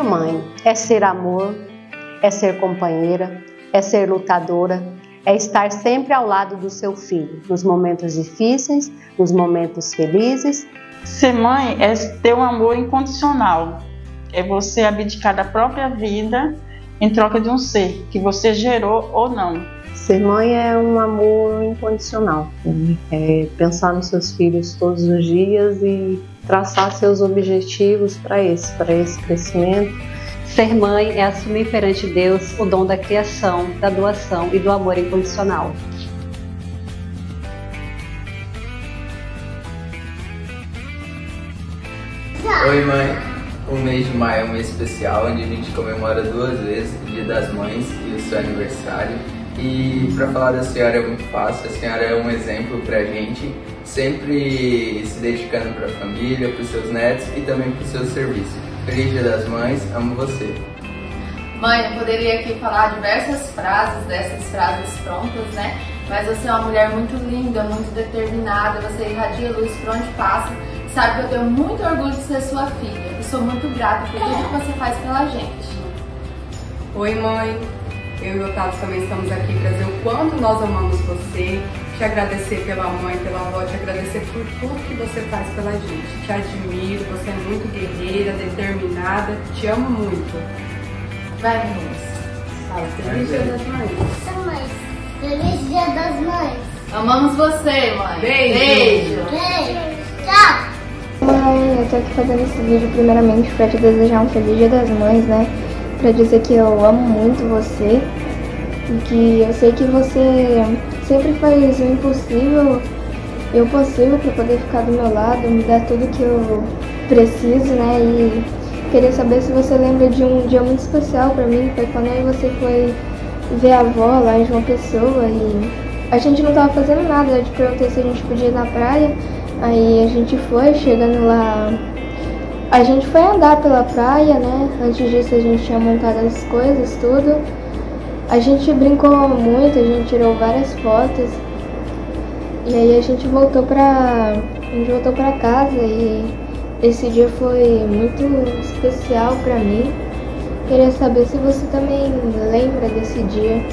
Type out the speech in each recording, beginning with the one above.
Ser mãe é ser amor, é ser companheira, é ser lutadora, é estar sempre ao lado do seu filho, nos momentos difíceis, nos momentos felizes. Ser mãe é ter um amor incondicional, é você abdicar da própria vida em troca de um ser que você gerou ou não. Ser mãe é um amor incondicional, é pensar nos seus filhos todos os dias e traçar seus objetivos para esse crescimento. Ser mãe é assumir perante Deus o dom da criação, da doação e do amor incondicional. Oi, mãe! O mês de maio é um mês especial onde a gente comemora 2 vezes o Dia das Mães e o seu aniversário. E para falar da senhora é muito fácil, a senhora é um exemplo pra gente, sempre se dedicando para a família, para os seus netos e também para o seu serviço. Feliz Dia das Mães, amo você. Mãe, eu poderia aqui falar diversas frases, dessas frases prontas, né? Mas você é uma mulher muito linda, muito determinada, você irradia luz por onde passa. Sabe que eu tenho muito orgulho de ser sua filha e sou muito grata por tudo que você faz pela gente. Oi, mãe. Eu e o Otávio também estamos aqui para dizer o quanto nós amamos você, te agradecer pela mãe, pela avó, te agradecer por tudo que você faz pela gente. Te admiro, você é muito guerreira, determinada, te amo muito. Vai, meninas. Fala, feliz Dia das Mães. Feliz Dia das Mães. Amamos você, mãe. Beijo. Tchau. Mãe, eu tô aqui fazendo esse vídeo primeiramente pra te desejar um feliz Dia das Mães, né? Pra dizer que eu amo muito você e que eu sei que você sempre faz o impossível e o possível pra poder ficar do meu lado, me dar tudo que eu preciso, né? E queria saber se você lembra de um dia muito especial pra mim, foi quando eu e você foi ver a avó lá em João Pessoa e a gente não tava fazendo nada, eu te perguntei se a gente podia ir na praia, aí a gente foi, chegando lá. A gente foi andar pela praia, né? Antes disso a gente tinha montado as coisas, tudo. A gente brincou muito, a gente tirou várias fotos. E aí a gente voltou pra casa e esse dia foi muito especial pra mim. Queria saber se você também lembra desse dia.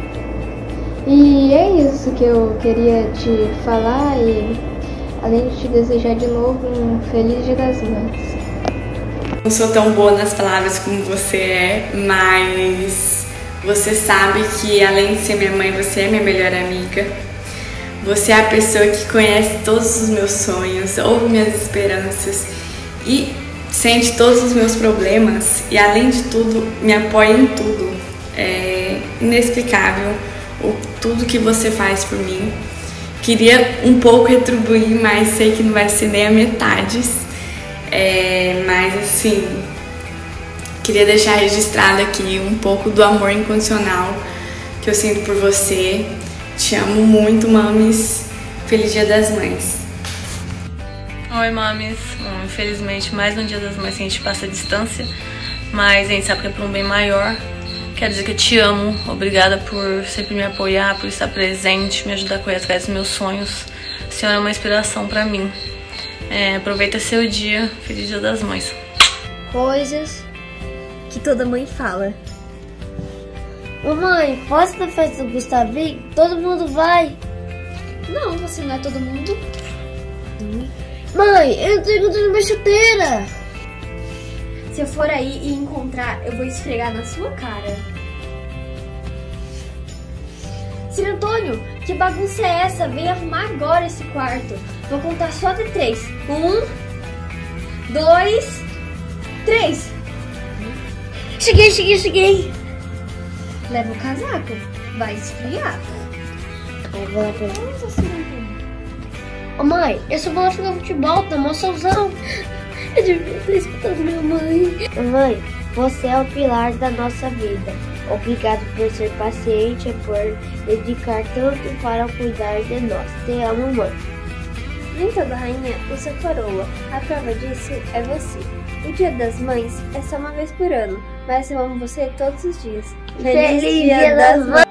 E é isso que eu queria te falar e além de te desejar de novo um feliz Dia das Mães. Não sou tão boa nas palavras como você é, mas você sabe que além de ser minha mãe, você é minha melhor amiga. Você é a pessoa que conhece todos os meus sonhos, ouve minhas esperanças e sente todos os meus problemas e além de tudo me apoia em tudo. É inexplicável tudo que você faz por mim. Queria um pouco retribuir, mas sei que não vai ser nem a metade. Mas assim, queria deixar registrado aqui um pouco do amor incondicional que eu sinto por você. Te amo muito, mames. Feliz Dia das Mães. Oi, mames. Bom, infelizmente, mais um Dia das Mães que a gente passa a distância, mas a gente sabe que é por um bem maior. Quero dizer que eu te amo. Obrigada por sempre me apoiar, por estar presente, me ajudar a correr atrás dos meus sonhos. A senhora é uma inspiração pra mim. Aproveita seu dia. Feliz Dia das Mães. Coisas que toda mãe fala. Mamãe, posso ir na festa do Gustavinho? Todo mundo vai. Não, você não é todo mundo. Mãe, eu não tô encontrando minha chuteira. Se eu for aí e encontrar, eu vou esfregar na sua cara. Sr. Antônio, que bagunça é essa? Vem arrumar agora esse quarto. Vou contar só até 3. 1, 2, 3. Cheguei. Leva o casaco. Vai esfriar. Eu vou lá pra ele. Ô mãe, eu só vou lá jogar futebol, tá moçãozão. Eu devia ter escutado minha mãe. Mãe, você é o pilar da nossa vida. Obrigado por ser paciente e por dedicar tanto para cuidar de nós. Te amo, mãe. Linda da rainha, eu sou coroa. A prova disso é você. O Dia das Mães é só uma vez por ano, mas eu amo você todos os dias. Feliz Dia das Mães!